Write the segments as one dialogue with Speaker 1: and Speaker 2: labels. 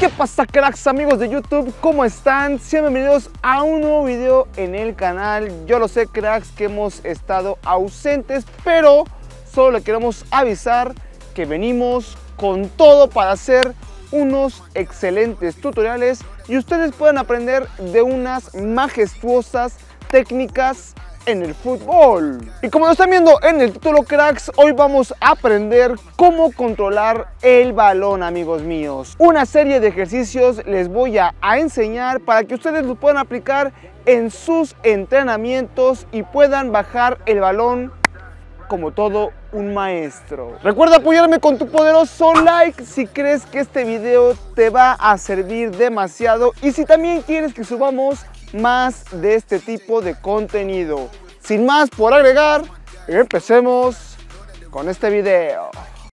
Speaker 1: ¿Qué pasa, cracks, amigos de YouTube? ¿Cómo están? Sean bienvenidos a un nuevo video en el canal. Yo lo sé, cracks, que hemos estado ausentes, pero solo le queremos avisar que venimos con todo para hacer unos excelentes tutoriales y ustedes puedan aprender de unas majestuosas técnicas en el fútbol. Y como lo están viendo en el título, cracks, hoy vamos a aprender cómo controlar el balón, amigos míos. Una serie de ejercicios les voy a enseñar para que ustedes lo puedan aplicar en sus entrenamientos y puedan bajar el balón como todo un maestro. Recuerda apoyarme con tu poderoso like si crees que este video te va a servir demasiado y si también quieres que subamos más de este tipo de contenido. Sin más por agregar, empecemos con este video.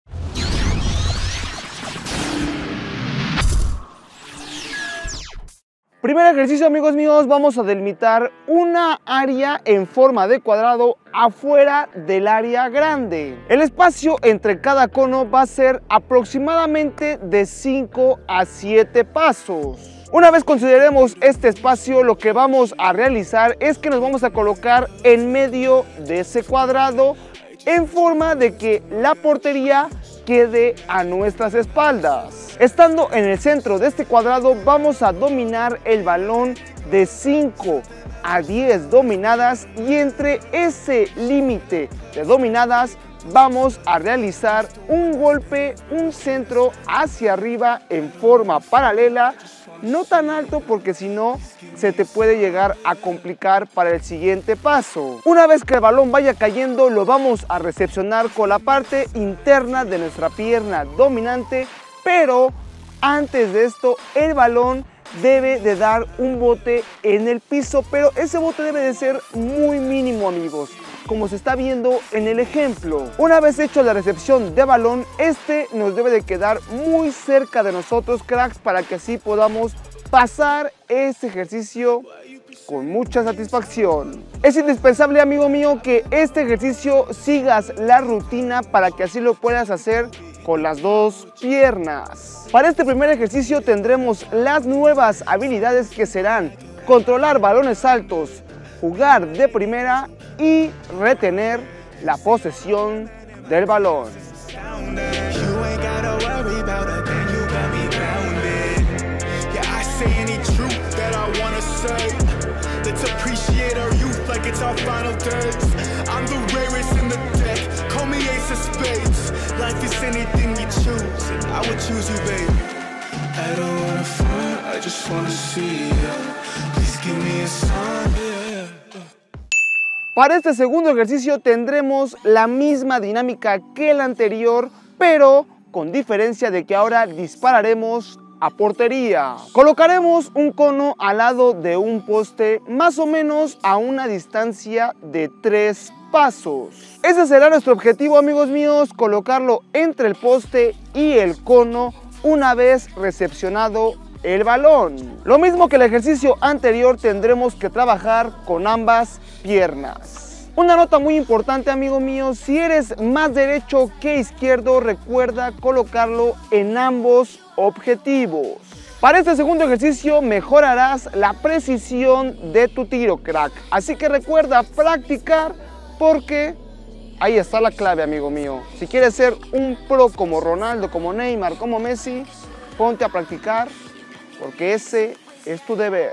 Speaker 1: Primer ejercicio, amigos míos, vamos a delimitar una área en forma de cuadrado afuera del área grande. El espacio entre cada cono va a ser aproximadamente de 5 a 7 pasos. Una vez consideremos este espacio, lo que vamos a realizar es que nos vamos a colocar en medio de ese cuadrado en forma de que la portería quede a nuestras espaldas. Estando en el centro de este cuadrado, vamos a dominar el balón de 5 a 10 dominadas y entre ese límite de dominadas vamos a realizar un golpe, un centro hacia arriba en forma paralela, no tan alto porque si no se te puede llegar a complicar para el siguiente paso. Una vez que el balón vaya cayendo, lo vamos a recepcionar con la parte interna de nuestra pierna dominante, pero antes de esto el balón debe de dar un bote en el piso, pero ese bote debe de ser muy mínimo, amigos, como se está viendo en el ejemplo. Una vez hecho la recepción de balón, este nos debe de quedar muy cerca de nosotros, cracks, para que así podamos pasar este ejercicio con mucha satisfacción. Es indispensable, amigo mío, que este ejercicio sigas la rutina para que así lo puedas hacer con las dos piernas. Para este primer ejercicio tendremos las nuevas habilidades que serán controlar balones altos, jugar de primera y retener la posesión del balón. Para este segundo ejercicio tendremos la misma dinámica que el anterior, pero con diferencia de que ahora dispararemos a portería. Colocaremos un cono al lado de un poste, más o menos a una distancia de 3 pasos. Ese será nuestro objetivo, amigos míos, colocarlo entre el poste y el cono una vez recepcionado el balón. Lo mismo que el ejercicio anterior, tendremos que trabajar con ambas piernas. Una nota muy importante, amigo mío, si eres más derecho que izquierdo, recuerda colocarlo en ambos objetivos. Para este segundo ejercicio mejorarás la precisión de tu tiro, crack. Así que recuerda practicar porque ahí está la clave, amigo mío. Si quieres ser un pro como Ronaldo, como Neymar, como Messi, ponte a practicar porque ese es tu deber.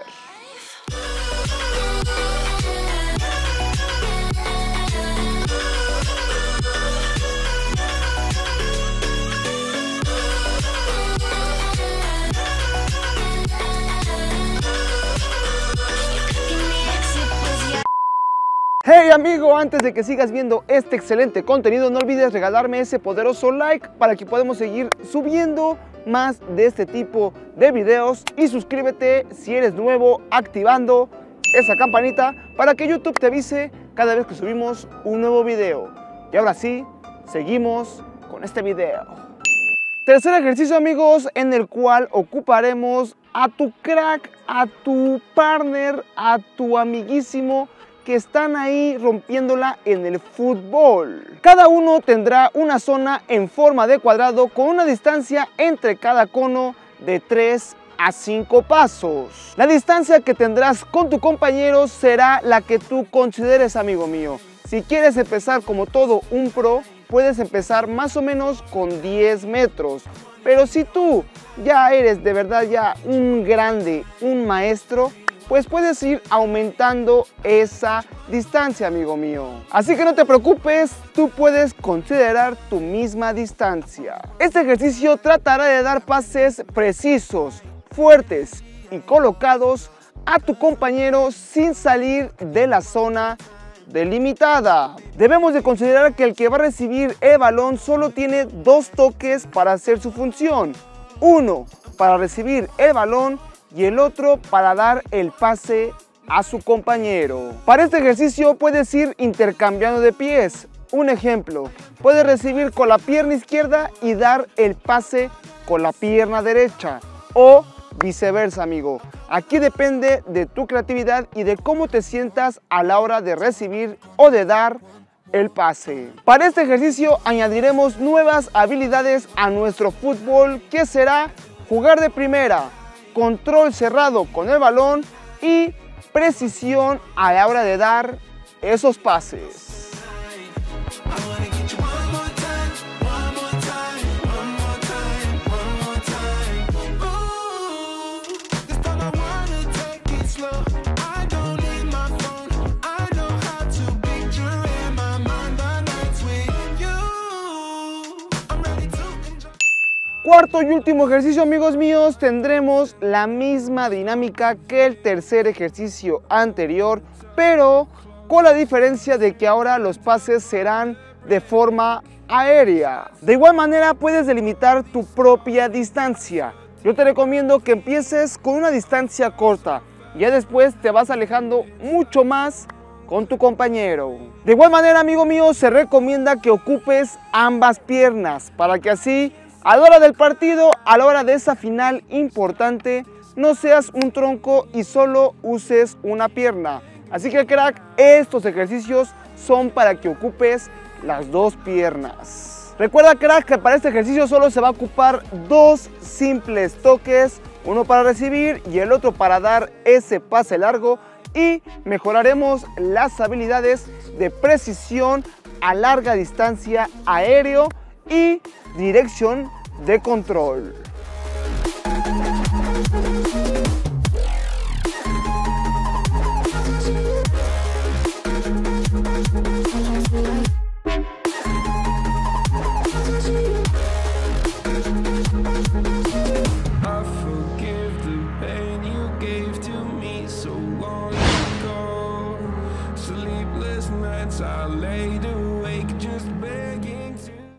Speaker 1: Hey amigo, antes de que sigas viendo este excelente contenido, no olvides regalarme ese poderoso like para que podamos seguir subiendo más de este tipo de videos y suscríbete si eres nuevo activando esa campanita para que YouTube te avise cada vez que subimos un nuevo video. Y ahora sí, seguimos con este video. Tercer ejercicio, amigos, en el cual ocuparemos a tu crack, a tu partner, a tu amiguísimo que están ahí rompiéndola en el fútbol. Cada uno tendrá una zona en forma de cuadrado con una distancia entre cada cono de 3 a 5 pasos. La distancia que tendrás con tu compañero será la que tú consideres, amigo mío. Si quieres empezar como todo un pro, puedes empezar más o menos con 10 metros. Pero si tú ya eres de verdad ya un grande, un maestro, pues puedes ir aumentando esa distancia, amigo mío. Así que no te preocupes, tú puedes considerar tu misma distancia. Este ejercicio tratará de dar pases precisos, fuertes y colocados a tu compañero sin salir de la zona delimitada. Debemos de considerar que el que va a recibir el balón solo tiene 2 toques para hacer su función. Uno para recibir el balón y el otro para dar el pase a su compañero. Para este ejercicio puedes ir intercambiando de pies. Un ejemplo, puedes recibir con la pierna izquierda y dar el pase con la pierna derecha o viceversa, amigo. Aquí depende de tu creatividad y de cómo te sientas a la hora de recibir o de dar el pase. Para este ejercicio añadiremos nuevas habilidades a nuestro fútbol, que será jugar de primera, control cerrado con el balón y precisión a la hora de dar esos pases. Cuarto y último ejercicio, amigos míos, tendremos la misma dinámica que el tercer ejercicio anterior, pero con la diferencia de que ahora los pases serán de forma aérea. De igual manera puedes delimitar tu propia distancia. Yo te recomiendo que empieces con una distancia corta y ya después te vas alejando mucho más con tu compañero. De igual manera, amigo mío, se recomienda que ocupes ambas piernas para que así a la hora del partido, a la hora de esa final importante, no seas un tronco y solo uses una pierna. Así que, crack, estos ejercicios son para que ocupes las 2 piernas. Recuerda, crack, que para este ejercicio solo se va a ocupar 2 simples toques, uno para recibir y el otro para dar ese pase largo, y mejoraremos las habilidades de precisión a larga distancia, aéreo y dirección de control.
Speaker 2: I laid awake just begging.